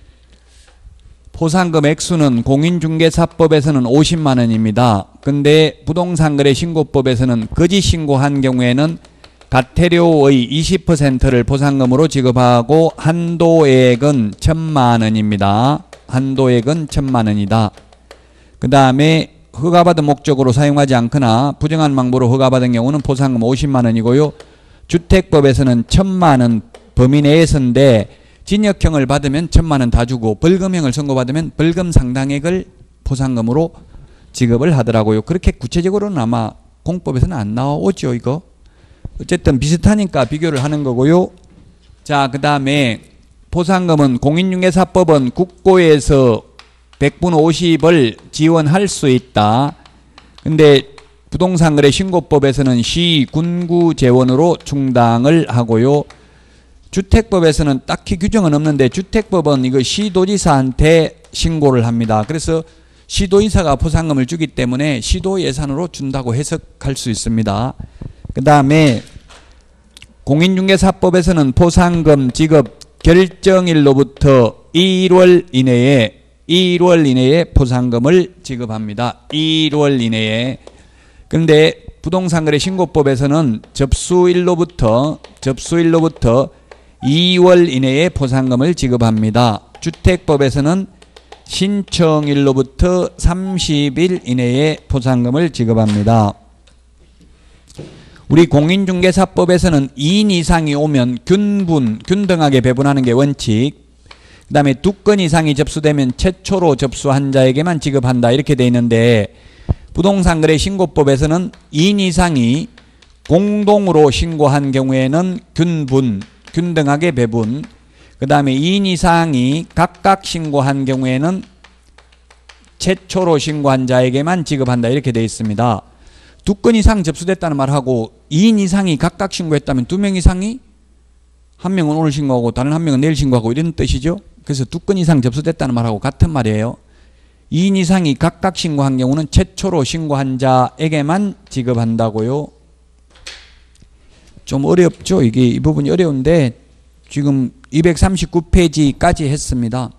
S1: 포상금 액수는 공인중개사법에서는 오십만 원입니다. 근데 부동산거래신고법에서는 거짓 신고한 경우에는 가태료의 이십 퍼센트를 포상금으로 지급하고 한도액은 천만 원입니다. 한도액은 천만 원이다. 그 다음에 허가받은 목적으로 사용하지 않거나 부정한 방법으로 허가받은 경우는 포상금 오십만 원이고요. 주택법에서는 천만 원 범위 내에서인데 징역형을 받으면 천만 원 다 주고 벌금형을 선고받으면 벌금 상당액을 포상금으로 지급을 하더라고요. 그렇게 구체적으로는 아마 공법에서는 안 나오죠, 이거. 어쨌든 비슷하니까 비교를 하는 거고요. 자, 그 다음에 포상금은 공인중개사법은 국고에서 백분 오십을 지원할 수 있다. 근데 부동산거래 신고법에서는 시, 군구 재원으로 충당을 하고요. 주택법에서는 딱히 규정은 없는데 주택법은 이거 시도지사한테 신고를 합니다. 그래서 시도지사가 포상금을 주기 때문에 시도 예산으로 준다고 해석할 수 있습니다. 그 다음에 공인중개사법에서는 포상금 지급 결정일로부터 일월 이내에 일월 이내에 포상금을 지급합니다. 일월 이내에. 그런데 부동산거래 신고법에서는 접수일로부터 접수일로부터 이월 이내에 포상금을 지급합니다. 주택법에서는 신청일로부터 삼십 일 이내에 포상금을 지급합니다. 우리 공인중개사법에서는 이 인 이상이 오면 균분, 균등하게 배분하는 게 원칙. 그 다음에 두 건 이상이 접수되면 최초로 접수한 자에게만 지급한다 이렇게 돼 있는데 부동산거래 신고법에서는 이 인 이상이 공동으로 신고한 경우에는 균분, 균등하게 배분. 그 다음에 이 인 이상이 각각 신고한 경우에는 최초로 신고한 자에게만 지급한다 이렇게 되어 있습니다. 두 건 이상 접수됐다는 말하고 이 인 이상이 각각 신고했다면 두 명 이상이 한 명은 오늘 신고하고 다른 한 명은 내일 신고하고 이런 뜻이죠. 그래서 두 건 이상 접수됐다는 말하고 같은 말이에요. 이 인 이상이 각각 신고한 경우는 최초로 신고한 자에게만 지급한다고요. 좀 어렵죠. 이게 이 부분이 어려운데 지금 이백삼십구 페이지까지 했습니다.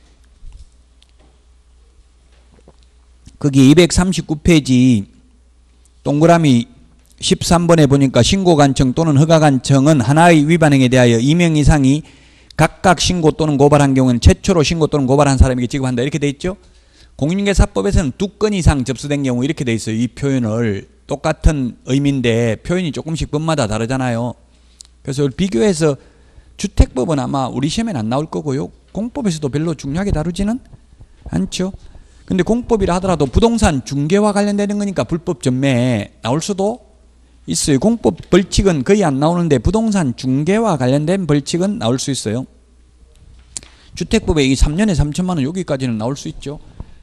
S1: 거기 이백삼십구 페이지 동그라미 십삼 번에 보니까 신고관청 또는 허가관청은 하나의 위반행위에 대하여 이 명 이상이 각각 신고 또는 고발한 경우에는 최초로 신고 또는 고발한 사람에게 지급한다 이렇게 돼 있죠. 공인중개사법에서는 두 건 이상 접수된 경우 이렇게 돼 있어요. 이 표현을 똑같은 의미인데 표현이 조금씩 법마다 다르잖아요. 그래서 비교해서 주택법은 아마 우리 시험에는 안 나올 거고요. 공법에서도 별로 중요하게 다루지는 않죠. 근데 공법이라 하더라도 부동산 중개와 관련되는 거니까 불법 전매에 나올 수도 있어요. 공법 벌칙은 거의 안 나오는데 부동산 중개와 관련된 벌칙은 나올 수 있어요. 주택법에 이 삼 년에 삼천만 원 여기까지는 나올 수 있죠.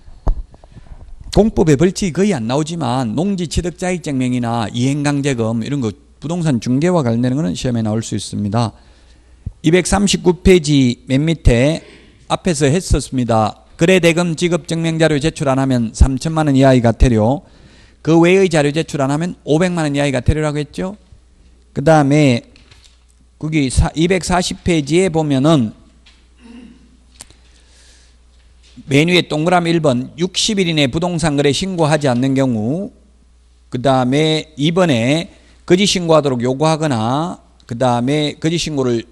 S1: 공법의 벌칙이 거의 안 나오지만 농지취득자익증명이나 이행강제금 이런 거 부동산 중개와 관련되는 거는 시험에 나올 수 있습니다. 이백삼십구 페이지 맨 밑에 앞에서 했었습니다. 거래대금 지급증명자료 제출 안 하면 삼천만 원 이하의 과태료, 그 외의 자료 제출 안 하면 오백만 원 이하의 과태료라고 했죠. 그 다음에 거기 이백사십 페이지에 보면은 맨 위에 동그라미 일 번 육십 일 이내 부동산 거래 신고하지 않는 경우, 그 다음에 이 번에 거짓 신고하도록 요구하거나, 그 다음에 거짓 신고를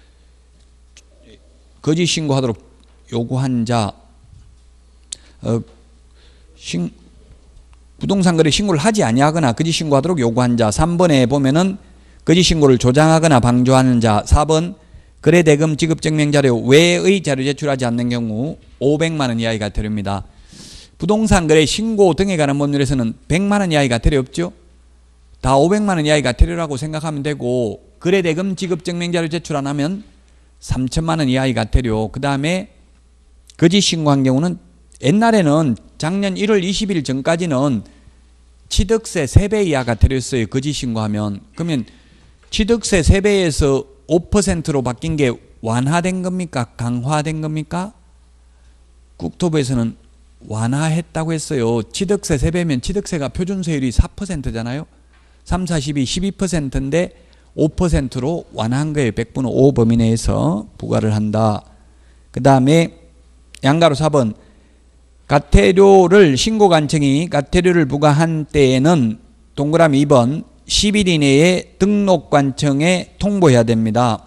S1: 거짓 신고하도록 요구한 자, 어, 신, 부동산 거래 신고를 하지 아니하거나 거짓 신고하도록 요구한 자. 삼 번에 보면은 거짓 신고를 조장하거나 방조하는 자. 사 번 거래대금 지급증명자료 외의 자료 제출하지 않는 경우 오백만 원 이하의 과태료입니다. 부동산 거래 신고 등에 관한 법률에서는 백만 원 이하의 과태료 없죠. 다 오백만 원 이하의 과태료라고 생각하면 되고, 거래대금 지급 증명자료 제출 안 하면 삼천만 원 이하의 과태료. 그 다음에 거짓 신고한 경우는, 옛날에는 작년 일월 이십일 전까지는 취득세 세 배 이하 과태료였어요. 거짓 신고하면. 그러면 취득세 세 배에서 오 퍼센트로 바뀐 게 완화된 겁니까? 강화된 겁니까? 국토부에서는 완화했다고 했어요. 취득세 세 배면 취득세가 표준세율이 사 퍼센트잖아요. 삼, 사십이, 십이 퍼센트인데 오 퍼센트로 완화한 거예요. 백분의 오 범위 내에서 부과를 한다. 그 다음에 양가로 사 번, 과태료를 신고관청이 과태료를 부과한 때에는 동그라미 이 번, 십 일 이내에 등록관청에 통보해야 됩니다.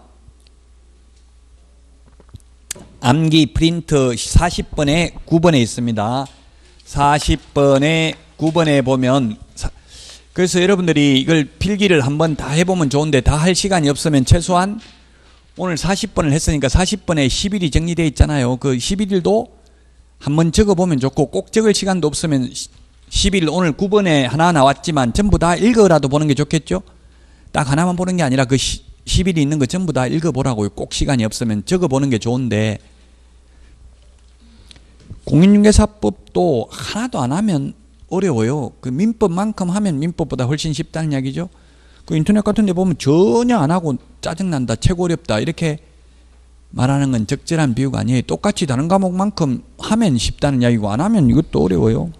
S1: 암기 프린트 사십 번에 구 번에 있습니다. 사십 번에 구 번에 보면, 그래서 여러분들이 이걸 필기를 한번 다 해보면 좋은데, 다 할 시간이 없으면 최소한 오늘 사십 번을 했으니까 사십 번에 십 일이 정리되어 있잖아요. 그 십일 일도 한번 적어보면 좋고, 꼭 적을 시간도 없으면 십 일 오늘 구 번에 하나 나왔지만 전부 다 읽어라도 보는 게 좋겠죠. 딱 하나만 보는 게 아니라 그 십 일이 있는 거 전부 다 읽어보라고요. 꼭 시간이 없으면 적어보는 게 좋은데, 공인중개사법도 하나도 안 하면 어려워요. 그 민법만큼 하면 민법보다 훨씬 쉽다는 이야기죠. 그 인터넷 같은 데 보면 전혀 안 하고 짜증난다, 최고 어렵다 이렇게 말하는 건 적절한 비유가 아니에요. 똑같이 다른 과목만큼 하면 쉽다는 이야기고, 안 하면 이것도 어려워요.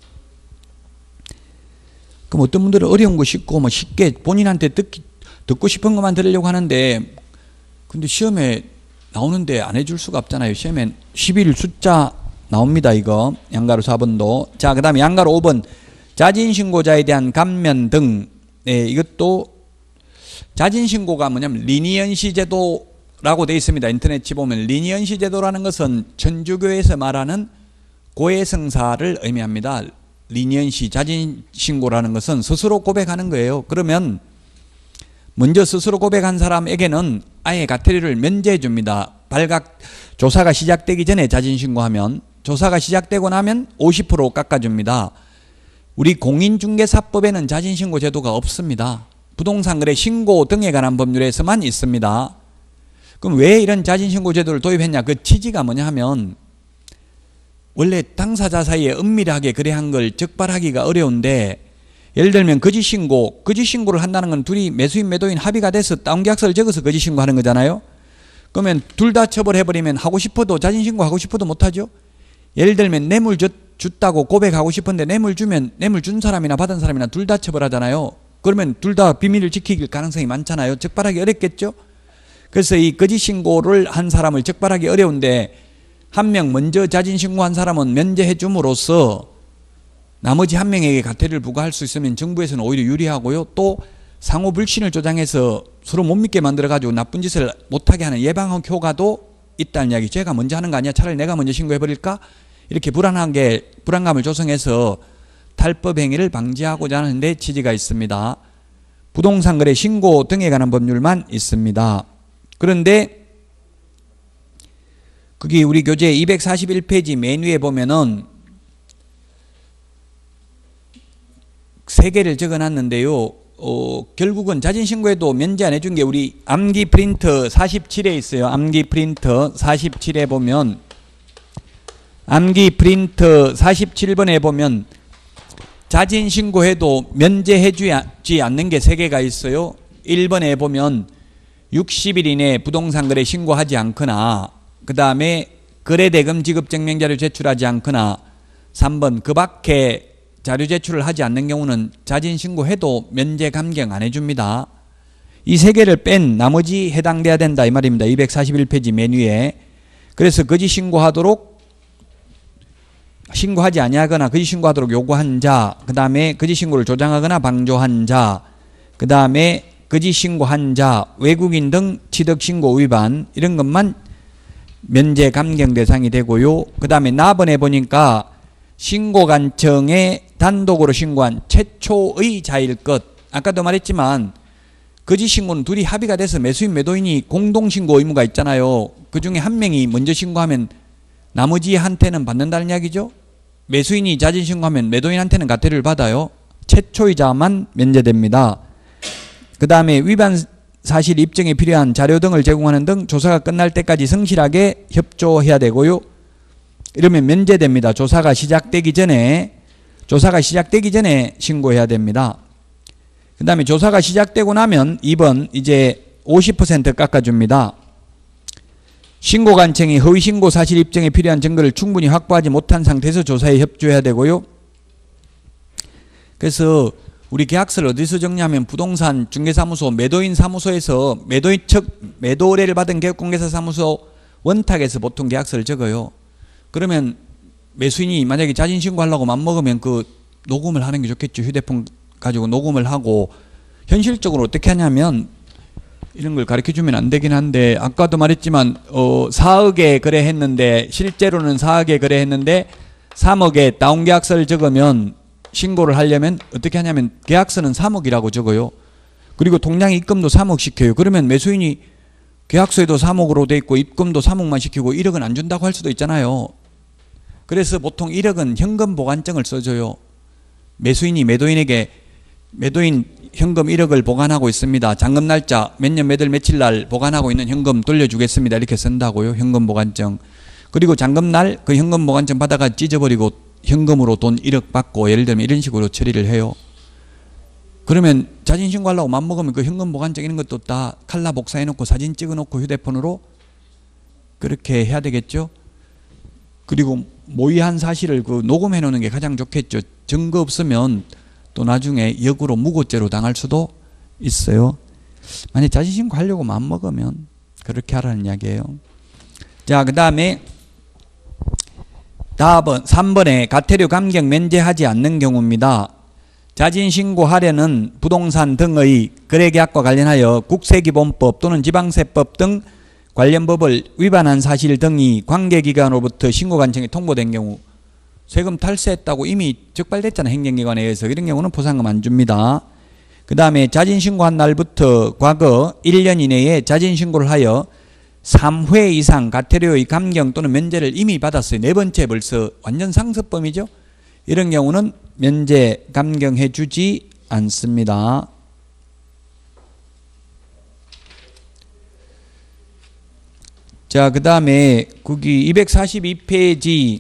S1: 그럼 어떤 분들은 어려운 거 쉽고 뭐 쉽게 본인한테 듣기, 듣고 싶은 것만 들으려고 하는데, 근데 시험에 나오는데 안 해줄 수가 없잖아요. 시험에 십일 숫자 나옵니다. 이거 양가로 사 번도. 자, 그 다음에 양가로 오 번, 자진신고자에 대한 감면 등. 네, 이것도 자진신고가 뭐냐면 리니언시 제도라고 되어 있습니다. 인터넷 치보면 리니언시 제도라는 것은 천주교에서 말하는 고해성사를 의미합니다. 리니언시, 자진신고라는 것은 스스로 고백하는 거예요. 그러면 먼저 스스로 고백한 사람에게는 아예 과태료를 면제해 줍니다. 발각 조사가 시작되기 전에 자진신고하면, 조사가 시작되고 나면 오십 퍼센트 깎아줍니다. 우리 공인중개사법에는 자진신고 제도가 없습니다. 부동산 거래 신고 등에 관한 법률에서만 있습니다. 그럼 왜 이런 자진신고 제도를 도입했냐? 그 취지가 뭐냐 하면, 원래 당사자 사이에 은밀하게 거래한 걸 적발하기가 어려운데, 예를 들면 거짓신고, 거짓신고를 한다는 건 둘이 매수인 매도인 합의가 돼서 다운계약서를 적어서 거짓신고하는 거잖아요. 그러면 둘 다 처벌해버리면 하고 싶어도, 자진신고 하고 싶어도 못하죠. 예를 들면 뇌물 줬, 줬다고 고백하고 싶은데 뇌물 주면 뇌물 준 사람이나 받은 사람이나 둘 다 처벌하잖아요. 그러면 둘 다 비밀을 지킬 가능성이 많잖아요. 적발하기 어렵겠죠. 그래서 이 거짓신고를 한 사람을 적발하기 어려운데, 한 명 먼저 자진신고한 사람은 면제해 줌으로써 나머지 한 명에게 과태료를 부과할 수 있으면 정부에서는 오히려 유리하고요. 또 상호 불신을 조장해서 서로 못 믿게 만들어가지고 나쁜 짓을 못하게 하는 예방 효과도 있다는 이야기. 제가 먼저 하는 거 아니야? 차라리 내가 먼저 신고해버릴까? 이렇게 불안하게, 불안감을 조성해서 탈법 행위를 방지하고자 하는 데 취지가 있습니다. 부동산 거래 신고 등에 관한 법률만 있습니다. 그런데 거기 우리 교재 이백사십일 페이지 맨 위에 보면은 세 개를 적어놨는데요. 어, 결국은 자진신고에도 면제 안 해준 게 우리 암기 프린트 사십칠에 있어요. 암기 프린트 사십칠에 보면, 암기 프린트 사십칠 번에 보면 자진신고해도 면제해주지 않는 게 세 개가 있어요. 일 번에 보면 육십 일 이내에 부동산 거래 신고하지 않거나, 그 다음에 거래대금 지급 증명자료 제출하지 않거나, 삼 번 그 밖에 자료 제출을 하지 않는 경우는 자진신고해도 면제 감경 안 해줍니다. 이 세 개를 뺀 나머지 해당돼야 된다 이 말입니다. 이백사십일 페이지 맨 위에. 그래서 거짓 신고하도록, 신고하지 아니하거나 거짓 신고하도록 요구한 자, 그 다음에 거짓 신고를 조장하거나 방조한 자, 그 다음에 거짓 신고한 자, 외국인 등 취득 신고 위반, 이런 것만 면제 감경 대상이 되고요. 그 다음에 나번에 보니까 신고관청에 단독으로 신고한 최초의 자일 것, 아까도 말했지만 거짓 신고는 둘이 합의가 돼서 매수인 매도인이 공동신고 의무가 있잖아요. 그 중에 한 명이 먼저 신고하면 나머지한테는 받는다는 이야기죠. 매수인이 자진신고하면 매도인한테는 과태료를 받아요. 최초이자만 면제됩니다. 그 다음에 위반 사실 입증에 필요한 자료 등을 제공하는 등 조사가 끝날 때까지 성실하게 협조해야 되고요. 이러면 면제됩니다. 조사가 시작되기 전에 조사가 시작되기 전에 신고해야 됩니다. 그 다음에 조사가 시작되고 나면 이 번 이제 오십 퍼센트 깎아줍니다. 신고 관청이 허위 신고 사실 입증에 필요한 증거를 충분히 확보하지 못한 상태에서 조사에 협조해야 되고요. 그래서 우리 계약서를 어디서 정리하면 부동산 중개사무소 매도인 사무소에서 매도인 측 매도 의뢰를 받은 개업공개사 사무소 원탁에서 보통 계약서를 적어요. 그러면 매수인이 만약에 자진 신고하려고 맘먹으면 그 녹음을 하는 게 좋겠죠. 휴대폰 가지고 녹음을 하고 현실적으로 어떻게 하냐면 이런 걸 가르쳐 주면 안 되긴 한데 아까도 말했지만 어 사억에 거래했는데 실제로는 사억에 거래했는데 삼억에 다운계약서를 적으면 신고를 하려면 어떻게 하냐면 계약서는 삼억이라고 적어요. 그리고 통장 입금도 삼억 시켜요. 그러면 매수인이 계약서에도 삼억으로 돼 있고 입금도 삼억만 시키고 일억은 안 준다고 할 수도 있잖아요. 그래서 보통 일억은 현금 보관증을 써줘요. 매수인이 매도인에게 매도인 현금 일억을 보관하고 있습니다. 잔금 날짜 몇 년 몇 월 며칠 날 보관하고 있는 현금 돌려주겠습니다. 이렇게 쓴다고요. 현금 보관증. 그리고 잔금 날 그 현금 보관증 받아가 찢어버리고 현금으로 돈 일억 받고 예를 들면 이런 식으로 처리를 해요. 그러면 자진 신고하려고 맘먹으면 그 현금 보관증 이런 것도 다 칼라 복사해놓고 사진 찍어놓고 휴대폰으로 그렇게 해야 되겠죠. 그리고 모의한 사실을 그 녹음해놓는 게 가장 좋겠죠. 증거 없으면 또 나중에 역으로 무고죄로 당할 수도 있어요. 만약 자진 신고하려고 맘먹으면 그렇게 하라는 이야기예요. 자, 그 다음에 다음 삼 번에 가태료 감경 면제하지 않는 경우입니다. 자진 신고하려는 부동산 등의 거래계약과 관련하여 국세기본법 또는 지방세법 등 관련 법을 위반한 사실 등이 관계기관으로부터 신고관청에 통보된 경우 세금 탈세했다고 이미 적발됐잖아요. 행정기관에 의해서. 이런 경우는 포상금 안 줍니다. 그 다음에 자진 신고한 날부터 과거 일 년 이내에 자진 신고를 하여 삼 회 이상 가태료의 감경 또는 면제를 이미 받았어요. 네 번째 벌써 완전 상습범이죠. 이런 경우는 면제 감경해 주지 않습니다. 자, 그 다음에 거기 이백사십이 페이지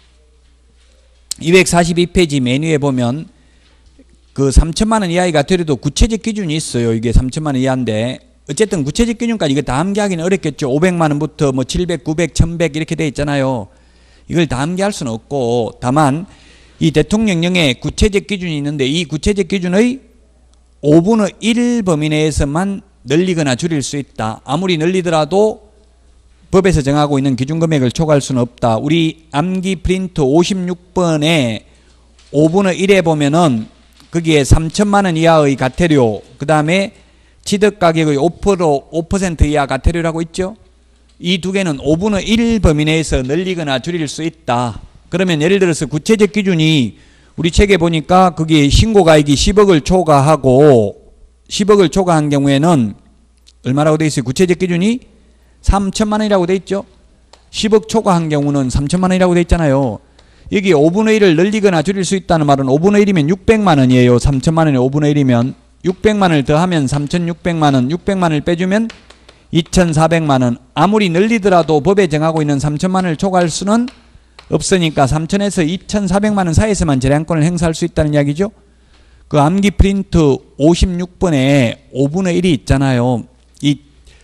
S1: 이백사십이 페이지 메뉴에 보면 그 삼천만 원 이하의 가태료도 구체적 기준이 있어요. 이게 삼천만 원 이하인데 어쨌든 구체적 기준까지 이거 다 암기하기는 어렵겠죠. 오백만 원부터 뭐 칠백, 구백, 천백 이렇게 돼 있잖아요. 이걸 다 암기할 수는 없고 다만 이 대통령령에 구체적 기준이 있는데 이 구체적 기준의 오분의 일 범위 내에서만 늘리거나 줄일 수 있다. 아무리 늘리더라도 법에서 정하고 있는 기준금액을 초과할 수는 없다. 우리 암기 프린트 오십육 번에 오분의 일에 보면은 거기에 삼천만 원 이하의 가태료 그 다음에 취득가격의 오 퍼센트, 오 퍼센트 이하 가태료라고 있죠. 이 두 개는 오분의 일 범위 내에서 늘리거나 줄일 수 있다. 그러면 예를 들어서 구체적 기준이 우리 책에 보니까 거기 신고가액이 십억을 초과하고 십억을 초과한 경우에는 얼마라고 되어 있어요? 구체적 기준이 삼천만 원이라고 되어 있죠. 십억 초과한 경우는 삼천만 원이라고 되어 있잖아요. 여기 오분의 일을 늘리거나 줄일 수 있다는 말은 오분의 일이면 육백만 원이에요. 삼천만 원이 오분의 일이면 육백만 원을 더하면 삼천육백만 원, 육백만 원을 빼주면 이천사백만 원. 아무리 늘리더라도 법에 정하고 있는 삼천만 원을 초과할 수는 없으니까 삼천에서 이천사백만 원 사이에서만 재량권을 행사할 수 있다는 이야기죠. 그 암기 프린트 오십육 번에 오분의 일이 있잖아요. 이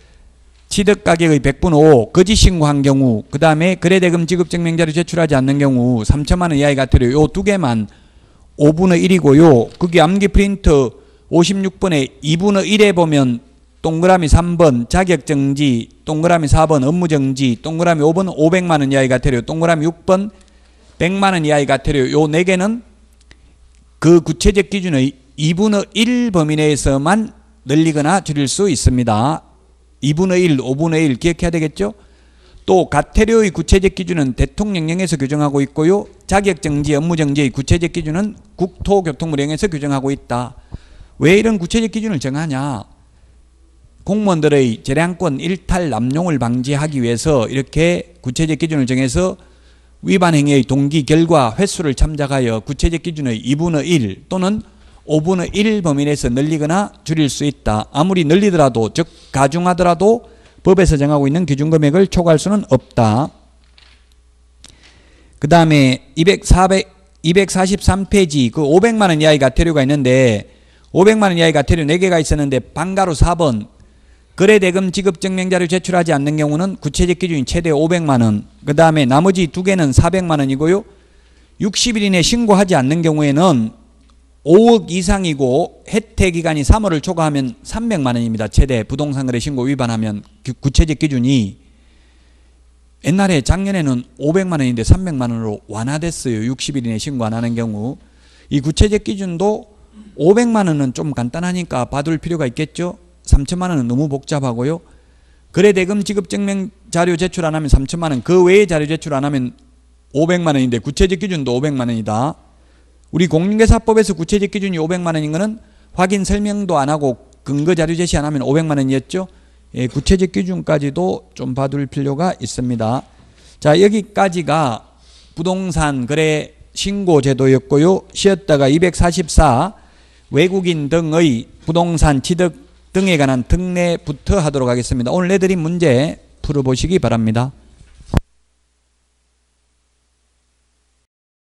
S1: 취득가격의 백분의 오, 거짓 신고한 경우, 그 다음에 거래대금 지급증명자를 제출하지 않는 경우 삼천만 원 이하의 가태료 요 두 개만 오분의 일이고요. 거기 암기 프린트 오십육 번에 이분의 일에 보면 동그라미 삼 번 자격정지, 동그라미 사 번 업무정지, 동그라미 오 번 오백만 원 이하의 가태료, 동그라미 육 번 백만 원 이하의 가태료 요 네 개는 그 구체적 기준의 이분의 일 범위 내에서만 늘리거나 줄일 수 있습니다. 이분의 일, 오분의 일 기억해야 되겠죠? 또 가태료의 구체적 기준은 대통령령에서 규정하고 있고요. 자격정지, 업무정지의 구체적 기준은 국토교통부령에서 규정하고 있다. 왜 이런 구체적 기준을 정하냐? 공무원들의 재량권 일탈 남용을 방지하기 위해서 이렇게 구체적 기준을 정해서 위반 행위의 동기, 결과, 횟수를 참작하여 구체적 기준의 이분의 일 또는 오분의 일 범위 내에서 늘리거나 줄일 수 있다. 아무리 늘리더라도, 즉 가중하더라도 법에서 정하고 있는 기준금액을 초과할 수는 없다. 그 다음에 이백사십삼 페이지 그 오백만 원 이하의 과태료가 있는데, 오백만 원 이하의 과태료 네 개가 있었는데 방가로 사 번 거래대금 지급증명자료 제출하지 않는 경우는 구체적 기준이 최대 오백만 원, 그 다음에 나머지 두 개는 사백만 원이고요. 육십 일 이내 신고하지 않는 경우에는 오억 이상이고 혜택 기간이 삼월을 초과하면 삼백만 원입니다. 최대 부동산거래 신고 위반하면 구체적 기준이. 옛날에 작년에는 오백만 원인데 삼백만 원으로 완화됐어요. 육십 일 이내 신고 안 하는 경우. 이 구체적 기준도 오백만 원은 좀 간단하니까 봐둘 필요가 있겠죠. 삼천만 원은 너무 복잡하고요. 거래대금 지급증명 자료 제출 안 하면 삼천만 원, 그 외에 자료 제출 안 하면 오백만 원인데 구체적 기준도 오백만 원이다. 우리 공인중개사법에서 구체적 기준이 오백만 원인 거는 확인 설명도 안 하고 근거 자료 제시 안 하면 오백만 원이었죠. 예, 구체적 기준까지도 좀 봐둘 필요가 있습니다. 자, 여기까지가 부동산 거래 신고 제도였고요. 쉬었다가 이백사십사 외국인 등의 부동산 취득 등에 관한 특례부터 하도록 하겠습니다. 오늘 내드린 문제 풀어보시기 바랍니다.